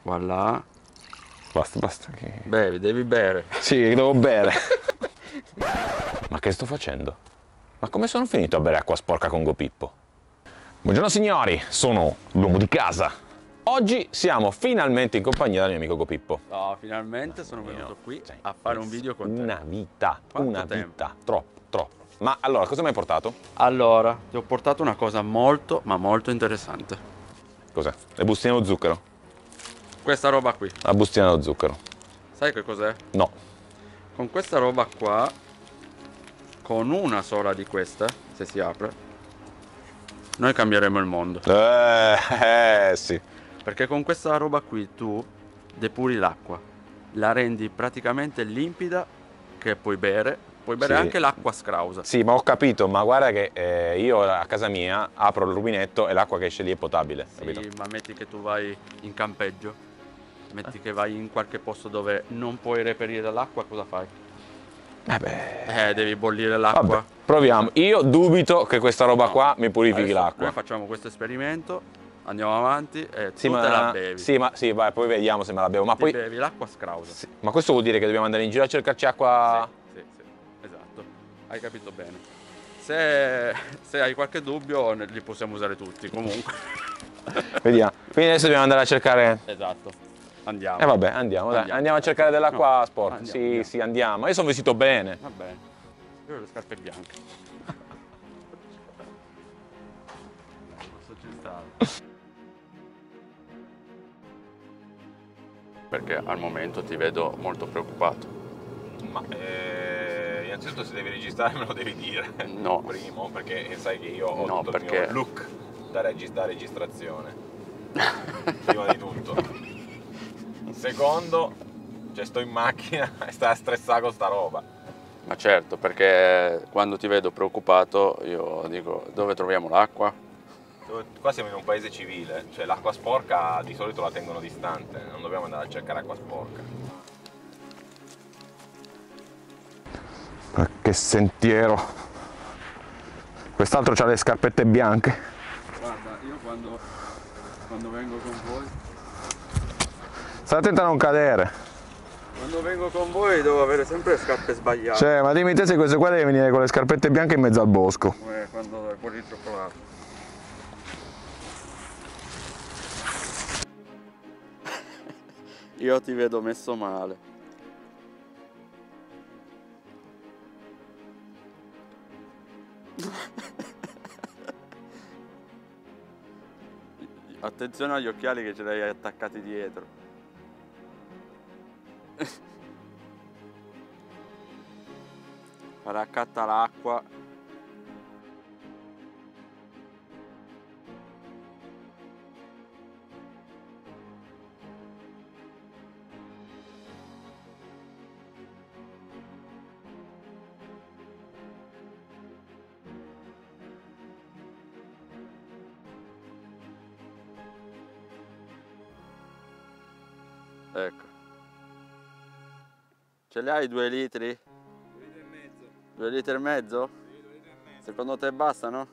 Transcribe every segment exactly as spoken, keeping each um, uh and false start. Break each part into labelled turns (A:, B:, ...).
A: Voilà.
B: Basta, basta.
A: Bevi, devi bere.
B: Sì, devo bere. Ma che sto facendo? Ma come sono finito a bere acqua sporca con GoPippo? Buongiorno signori, sono l'uomo di casa. Oggi siamo finalmente in compagnia del mio amico GoPippo.
A: No, finalmente sono venuto qui
B: Cioè,
A: a fare un video con te.
B: Una vita,
A: Quanto
B: una
A: tempo?
B: vita, troppo, troppo. Ma allora, cosa mi hai portato?
A: Allora, ti ho portato una cosa molto, ma molto interessante.
B: Cos'è? Le bustine allo zucchero?
A: Questa roba qui.
B: La bustina allo zucchero.
A: Sai che cos'è?
B: No.
A: Con questa roba qua, con una sola di queste, se si apre, noi cambieremo il mondo.
B: Eh, eh sì.
A: Perché con questa roba qui tu depuri l'acqua, la rendi praticamente limpida, che puoi bere, puoi bere
B: Sì.
A: anche l'acqua scrausa.
B: Sì, ma ho capito, ma guarda che eh, io a casa mia apro il rubinetto e l'acqua che esce lì è potabile, capito?
A: Sì, ma metti che tu vai in campeggio, metti che vai in qualche posto dove non puoi reperire l'acqua, cosa fai?
B: Eh beh.
A: Eh, devi bollire l'acqua.
B: Vabbè, proviamo. Io dubito che questa roba
A: No.
B: qua mi purifichi
A: Adesso
B: l'acqua.
A: Noi facciamo questo esperimento, andiamo avanti e
B: Sì,
A: tu
B: ma
A: te la bevi.
B: Sì, ma sì, vai, poi vediamo se me la bevo. Ma
A: Ti
B: poi
A: bevi l'acqua scrausa.
B: sì, ma questo vuol dire che dobbiamo andare in giro a cercarci acqua.
A: Sì, sì, sì, esatto. Hai capito bene. Se, se hai qualche dubbio ne- li possiamo usare tutti, comunque.
B: Vediamo. Quindi adesso dobbiamo andare a cercare.
A: Esatto. Andiamo.
B: Eh vabbè, andiamo, dai.
A: Andiamo.
B: Andiamo a cercare dell'acqua
A: No,
B: sporca.
A: andiamo,
B: Sì,
A: andiamo.
B: sì, andiamo. Io sono vestito bene.
A: Va bene. Io ho le scarpe bianche. Posso ci stare. Perché al momento ti vedo molto preoccupato.
B: Ma eh, innanzitutto se devi registrare me lo devi dire.
A: No.
B: Primo, perché sai che io ho
A: No,
B: tutto
A: perché-
B: il mio look da, regis- da registrazione. Prima di tutto. Secondo, cioè sto in macchina e stai a stressare con sta roba.
A: Ma certo, perché quando ti vedo preoccupato io dico dove troviamo l'acqua?
B: Qua siamo in un paese civile, cioè l'acqua sporca di solito la tengono distante, non dobbiamo andare a cercare acqua sporca. Ma che sentiero! Quest'altro ha le scarpette bianche.
A: Guarda, io quando, quando vengo con voi,
B: Stai attento a non cadere.
A: quando vengo con voi devo avere sempre le scarpe sbagliate.
B: Cioè, ma dimmi te se questo qua deve venire con le scarpette bianche in mezzo al bosco.
A: Come quando è fuori il cioccolato. Io ti vedo messo male. Attenzione agli occhiali che ce li hai attaccati dietro. Raccatta l'acqua. Ecco. Ce li hai due litri?
C: Due litri e mezzo.
A: Due litri e mezzo?
C: Sì, due litri e mezzo.
A: Secondo te bastano?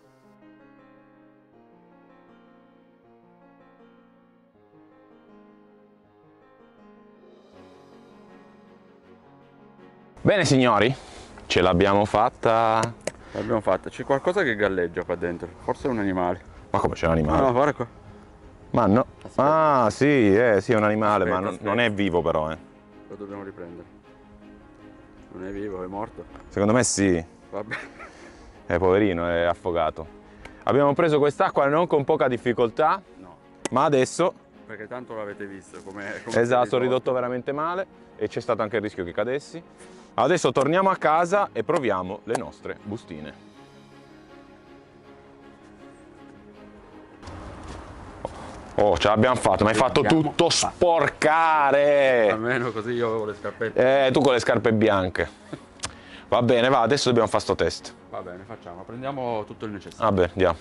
B: Bene signori, ce l'abbiamo fatta.
A: L'abbiamo fatta. C'è qualcosa che galleggia qua dentro. Forse è un animale.
B: Ma come c'è un
A: No,
B: animale?
A: no, guarda qua.
B: Ma no.
A: Aspetta.
B: Ah sì, eh, sì è un animale,
A: Aspetta,
B: ma non,
A: aspetta.
B: non è vivo però, eh.
A: Lo dobbiamo riprendere. Non è vivo, è morto.
B: Secondo me sì.
A: Vabbè.
B: È poverino, è affogato. Abbiamo preso quest'acqua non con poca difficoltà,
A: No,
B: ma adesso,
A: perché tanto l'avete visto come
B: esatto, ho ridotto veramente male e c'è stato anche il rischio che cadessi. Adesso torniamo a casa e proviamo le nostre bustine. Oh, ce l'abbiamo fatto, ma hai fatto tutto sporcare!
A: Almeno così io avevo le scarpette.
B: Eh, tu con le scarpe bianche. Va bene, va, adesso dobbiamo fare sto test.
A: Va bene, facciamo. Prendiamo tutto il necessario.
B: Vabbè, andiamo.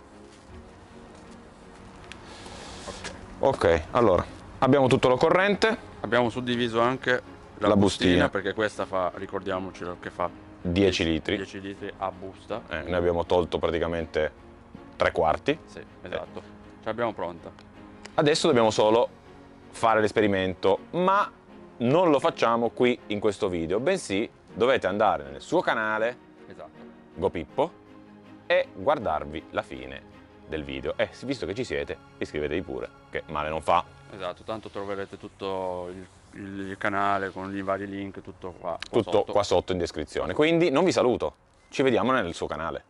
B: Ok, allora, abbiamo tutto l'occorrente.
A: Abbiamo suddiviso anche la,
B: La
A: bustina,
B: bustina.
A: perché questa fa, ricordiamoci che fa
B: dieci litri.
A: dieci litri a busta.
B: Eh, ne abbiamo tolto praticamente tre quarti.
A: Sì, esatto. Ce l'abbiamo pronta.
B: Adesso dobbiamo solo fare l'esperimento, ma non lo facciamo qui in questo video, bensì dovete andare nel suo canale,
A: Esatto.
B: GoPippo, e guardarvi la fine del video. E visto che ci siete, iscrivetevi pure, che male non fa.
A: Esatto, tanto troverete tutto il, il- il canale con i vari link, tutto qua. qua
B: Tutto
A: sotto.
B: qua sotto in descrizione. Quindi non vi saluto, ci vediamo nel suo canale.